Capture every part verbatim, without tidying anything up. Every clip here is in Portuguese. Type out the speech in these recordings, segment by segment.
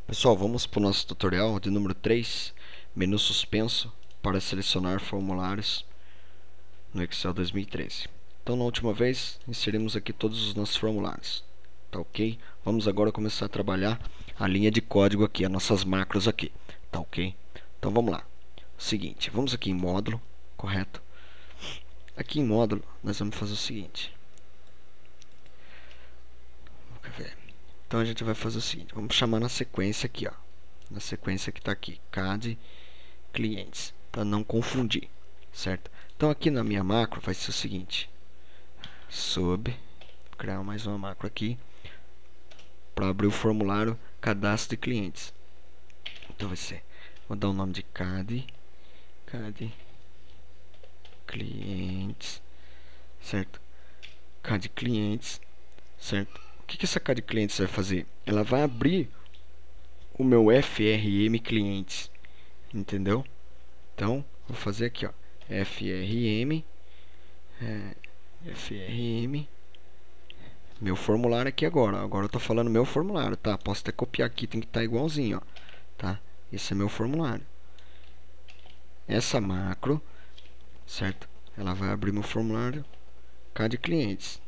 Pessoal, vamos para o nosso tutorial de número três, menu suspenso para selecionar formulários no Excel dois mil e treze. Então, na última vez, inserimos aqui todos os nossos formulários, tá ok? Vamos agora começar a trabalhar a linha de código aqui, as nossas macros aqui, tá ok? Então, vamos lá. Seguinte, vamos aqui em módulo, correto? Aqui em módulo, nós vamos fazer o seguinte. Vamos ver. Então, a gente vai fazer o seguinte, vamos chamar na sequência aqui, ó. Na sequência que está aqui, C A D clientes, para não confundir, certo? Então aqui na minha macro vai ser o seguinte, sub, vou criar mais uma macro aqui, para abrir o formulário cadastro de clientes. Então vai ser, vou dar o nome de C A D, C A D clientes, certo? C A D clientes, certo? O que, que essa C A D clientes vai fazer? Ela vai abrir o meu F R M clientes, entendeu? Então, vou fazer aqui, ó, F R M, é, F R M, meu formulário aqui agora. Agora eu estou falando meu formulário, tá? Posso até copiar aqui, tem que estar igualzinho, ó, tá? Esse é meu formulário. Essa macro, certo? Ela vai abrir meu formulário C A D clientes.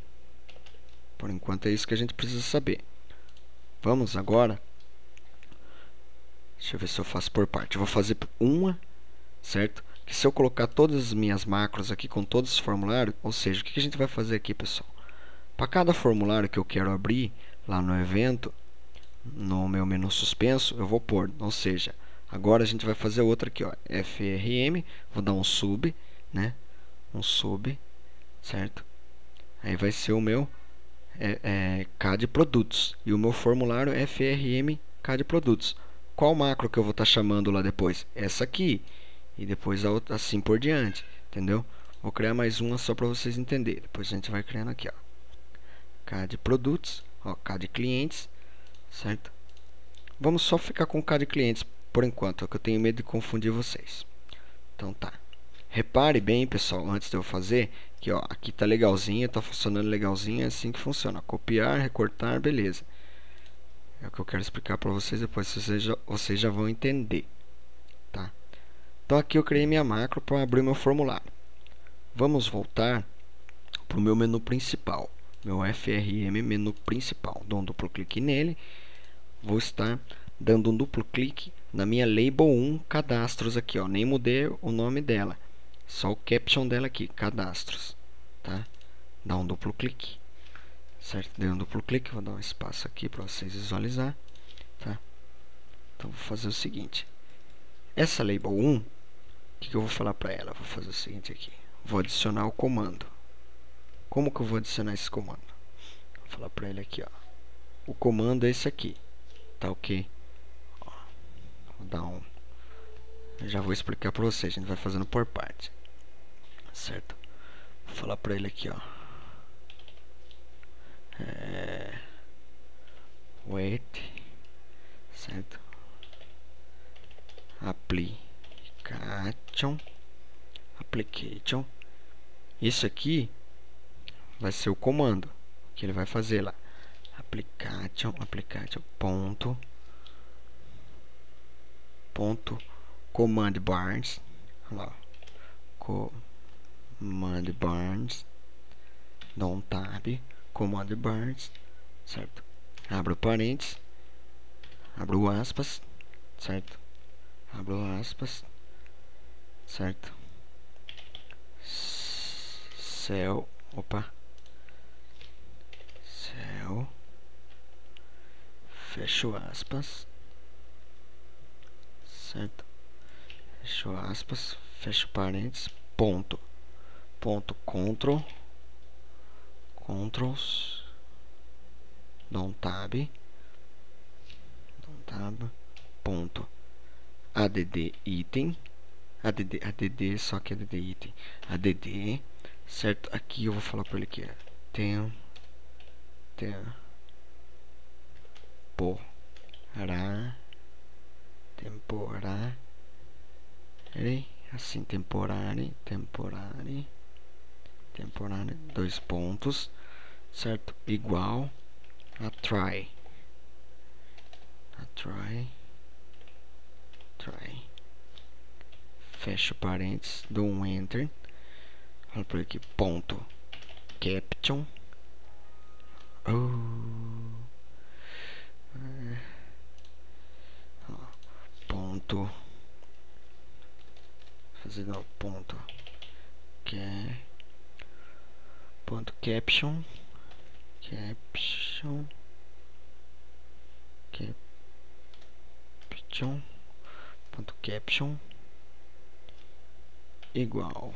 Por enquanto é isso que a gente precisa saber. Vamos agora. Deixa eu ver se eu faço por parte. Eu vou fazer uma, certo? Que se eu colocar todas as minhas macros aqui com todos os formulários, ou seja, o que a gente vai fazer aqui, pessoal? Para cada formulário que eu quero abrir lá no evento, no meu menu suspenso, eu vou pôr, ou seja, agora a gente vai fazer outra aqui, ó, F R M, vou dar um sub, né? Um sub, certo? Aí vai ser o meu é, é, C A D produtos e o meu formulário F R M C A D produtos. Qual macro que eu vou estar tá chamando lá depois? Essa aqui. E depois a outra, assim por diante, entendeu? Vou criar mais uma só para vocês entenderem. Depois a gente vai criando aqui, ó. C A D produtos, ó, C A D clientes, certo? Vamos só ficar com C A D clientes por enquanto, é que eu tenho medo de confundir vocês. Então tá. Repare bem, pessoal, antes de eu fazer, que ó, aqui tá legalzinho, tá funcionando legalzinho, é assim que funciona. Copiar, recortar, beleza. É o que eu quero explicar para vocês depois, vocês já, vocês já vão entender, tá? Então aqui eu criei minha macro para abrir meu formulário. Vamos voltar para o meu menu principal, meu F R M menu principal. Dou um duplo clique nele, vou estar dando um duplo clique na minha label um cadastros aqui, ó. Nem mudei o nome dela, só o caption dela aqui, cadastros, tá? Dá um duplo clique, certo? Dei um duplo clique, vou dar um espaço aqui para vocês visualizar, tá? Então vou fazer o seguinte, essa label um, o que, que eu vou falar para ela? Vou fazer o seguinte aqui, vou adicionar o comando. Como que eu vou adicionar esse comando? Vou falar para ele aqui, ó. O comando é esse aqui, tá ok? Ó, vou dar um. Eu já vou explicar para vocês. A gente vai fazendo por parte, certo? Vou falar para ele aqui, ó. É... Wait, certo? Application, application. Isso aqui vai ser o comando que ele vai fazer lá. Application, application, ponto, ponto, command bars, lá, command bars, dá um tab, command bars, certo? Abro parênteses, abro aspas, certo? Abro aspas, certo? Céu, opa, céu, fecho aspas, certo? Fecho aspas, fecho parênteses, ponto, ponto, control, controls, dá um tab, dá um tab, ponto, add item, add, add, só que add item, add, certo? Aqui eu vou falar para ele que é tem, tem, porá, temporá, assim, temporário, temporário, temporário, dois pontos, certo? Igual a try, try, try, fecha parênteses, dou um enter, falo por aqui, ponto, caption, oh, ponto, fazer não, ponto, que ponto caption, caption, caption, ponto caption, igual.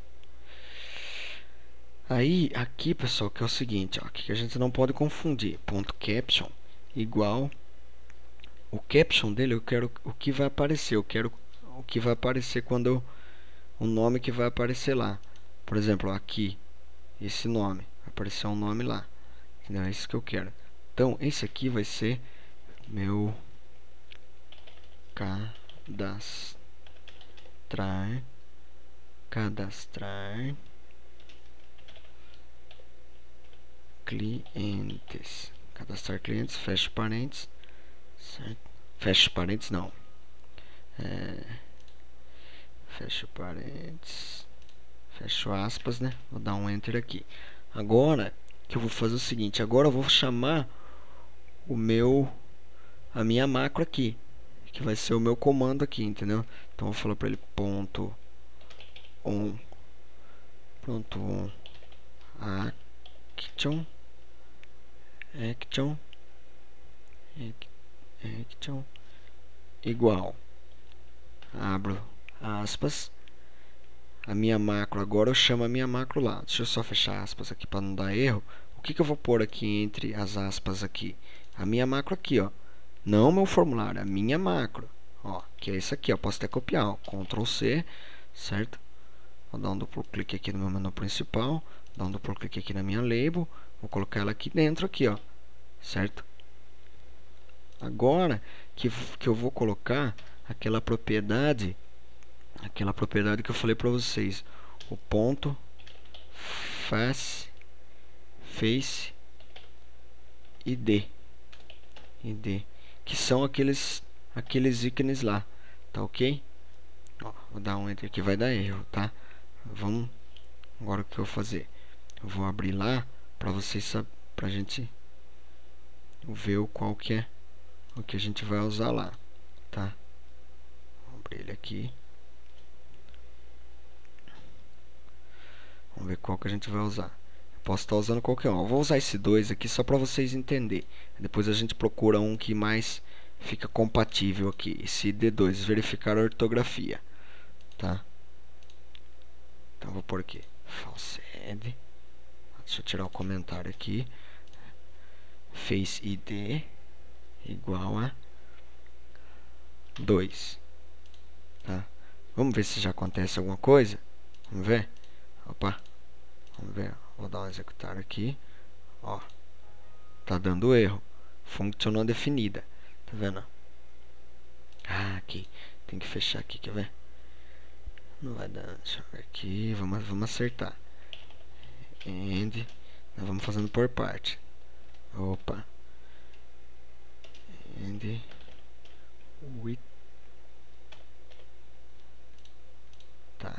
Aí, aqui, pessoal, que é o seguinte, ó, que a gente não pode confundir. Ponto caption igual. O caption dele, eu quero o que vai aparecer. Eu quero o que vai aparecer quando eu, o nome que vai aparecer lá. Por exemplo, aqui, esse nome. Vai aparecer um nome lá. Entendeu? É isso que eu quero. Então, esse aqui vai ser meu cadastrar. Cadastrar. Clientes. Cadastrar clientes, fecha parênteses, certo? Fecha parênteses não. É, fecha parênteses, fecho aspas, né? Vou dar um enter aqui. Agora que eu vou fazer o seguinte, agora eu vou chamar o meu, a minha macro aqui, que vai ser o meu comando aqui, entendeu? Então eu vou falar para ele ponto on, ponto on, action, action, action igual, abro aspas, a minha macro, agora eu chamo a minha macro lá. Deixa eu só fechar aspas aqui para não dar erro. O que, que eu vou pôr aqui entre as aspas aqui? A minha macro aqui, ó. Não o meu formulário, a minha macro, ó, que é isso aqui, ó. Posso até copiar, ó. control C, certo? Vou dar um duplo clique aqui no meu menu principal, dar um duplo clique aqui na minha label, vou colocar ela aqui dentro aqui, ó, certo? Agora que, que eu vou colocar aquela propriedade, aquela propriedade que eu falei para vocês, o ponto face, face id, id, que são aqueles, aqueles ícones lá, tá ok? Ó, vou dar um enter aqui, vai dar erro, tá? Vamos, agora o que eu vou fazer? Eu vou abrir lá para vocês, para a gente ver o qual que é o que a gente vai usar lá, tá? Vou abrir ele aqui. Vamos ver qual que a gente vai usar. Eu posso estar usando qualquer um. Eu vou usar esse dois aqui só para vocês entenderem. Depois a gente procura um que mais fica compatível aqui. Esse D dois, verificar a ortografia, tá? Então eu vou pôr aqui false id. Deixa eu tirar o comentário aqui. Face id igual a dois, tá? Vamos ver se já acontece alguma coisa. Vamos ver. Opa, vamos ver. Vou dar um executar aqui. Ó, tá dando erro. Função não definida. Tá vendo? Ah, aqui. Tem que fechar aqui, quer ver? Não vai dar. Deixa eu ver aqui. Vamos, vamos acertar. End. Nós vamos fazendo por parte. Opa. End. With. Tá.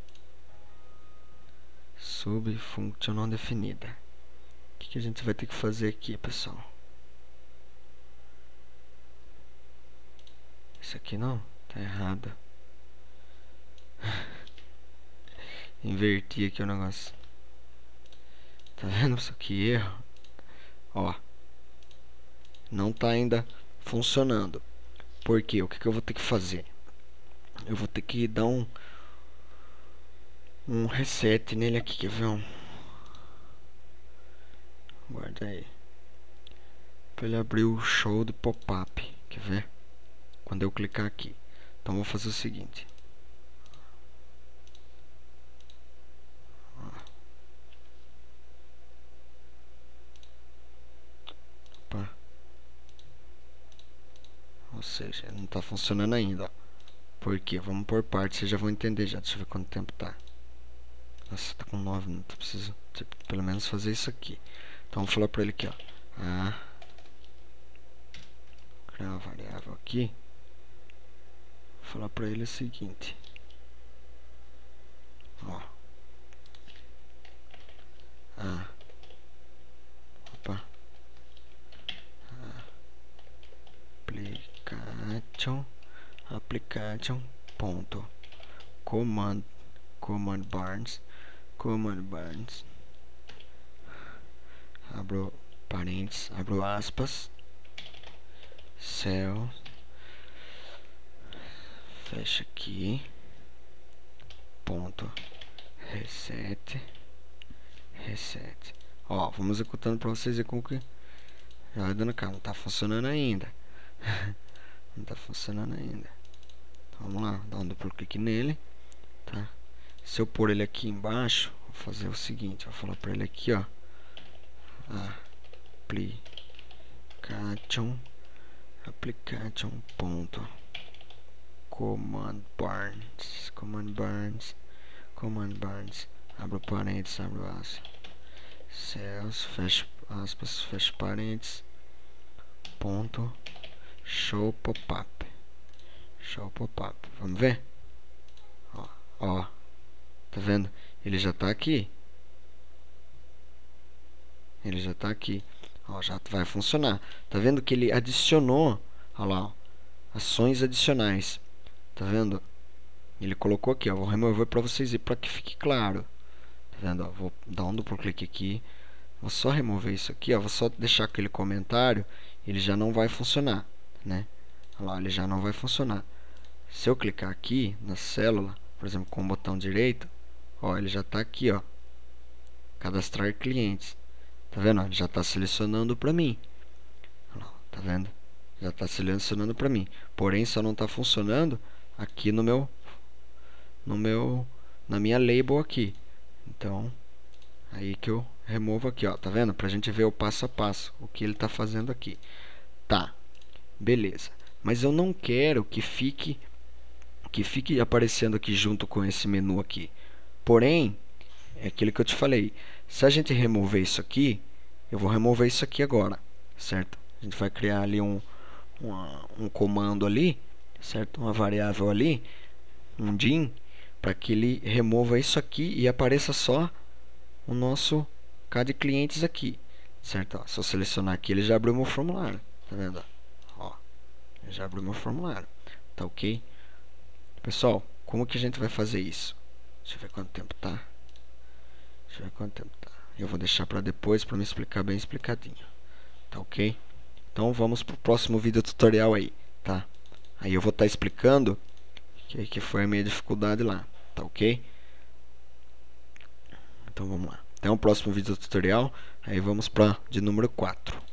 Subfunção não definida. O que, que a gente vai ter que fazer aqui, pessoal? Isso aqui não, tá errado. Inverti aqui o negócio. Tá vendo isso aqui? Erro. Ó. Não tá ainda funcionando. Por quê? O que, que eu vou ter que fazer? Eu vou ter que dar um um reset nele aqui, quer ver? Um... Guarda aí. Pra ele abrir o show do pop-up. Quer ver? Quando eu clicar aqui. Então vou fazer o seguinte. Opa. Ou seja, não tá funcionando ainda. Por quê? Vamos por partes, vocês já vão entender já. Deixa eu ver quanto tempo tá. Nossa, tá com nove minutos. Preciso tipo, pelo menos fazer isso aqui. Então vou falar pra ele aqui, ó. Ah. criar uma variável aqui. Vou falar para ele o seguinte. Ó. Ah. Opa. Application. Application. Ponto. Command. Command Barnes. Command Barnes. Abro parênteses. Abro aspas. Cell. Fecha aqui. Ponto. Reset. Reset. Ó, vamos executando para vocês verem como que já vai dando cá. Não tá funcionando ainda. Não tá funcionando ainda. Então, vamos lá, dá um duplo clique nele, tá? Se eu pôr ele aqui embaixo, vou fazer o seguinte, vou falar para ele aqui, ó. Application. Application. Ponto. Command Barnes. Command Barnes. Command Barnes. Abro parênteses, abro aspas. Cells, fecha aspas, fecha parênteses. Ponto. Show pop-up. Show pop-up. Vamos ver? Ó, ó. Tá vendo? Ele já tá aqui. Ele já tá aqui. Ó, já vai funcionar. Tá vendo que ele adicionou, ó lá, ó, ações adicionais. Tá vendo? Ele colocou aqui, ó. Vou remover para vocês e para que fique claro. Tá vendo? Ó, vou dar um duplo clique aqui. Vou só remover isso aqui, ó. Vou só deixar aquele comentário. Ele já não vai funcionar, né? Olha lá, ele já não vai funcionar. Se eu clicar aqui na célula, por exemplo, com o botão direito, ó, ele já está aqui, ó. Cadastrar clientes. Tá vendo? Ele já está selecionando para mim. Tá vendo? Já está selecionando para mim. Porém, só não está funcionando aqui no meu, no meu, na minha label aqui. Então, aí que eu removo aqui, ó. Tá vendo? Pra gente ver o passo a passo, o que ele está fazendo aqui. Tá. Beleza. Mas eu não quero que fique que fique aparecendo aqui junto com esse menu aqui. Porém, é aquilo que eu te falei. Se a gente remover isso aqui, eu vou remover isso aqui agora, certo? A gente vai criar ali um, uma, um comando ali, certo? Uma variável ali, um dim, para que ele remova isso aqui e apareça só o nosso C A D clientes aqui, certo? Ó, se eu selecionar aqui, ele já abriu meu formulário, tá vendo? Ó, ele já abriu meu formulário, tá ok? Pessoal, como que a gente vai fazer isso? Deixa eu ver quanto tempo tá. Deixa eu ver quanto tempo tá. Eu vou deixar para depois para me explicar bem explicadinho. Tá ok? Então vamos pro próximo vídeo tutorial aí, tá? Aí eu vou estar tá explicando que, que foi a minha dificuldade lá, tá ok? Então vamos lá. Até o próximo vídeo tutorial. Aí vamos para de número quatro.